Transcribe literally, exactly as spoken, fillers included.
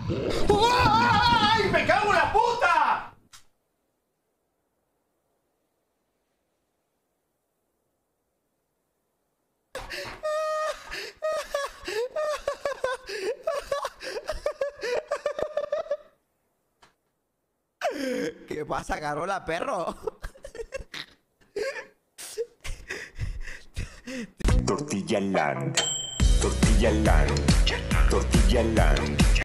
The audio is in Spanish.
¡Ay! ¡Me cago en la puta! ¿Qué pasa, Carola, perro? Tortilla Land, Tortilla Land, Tortilla Land.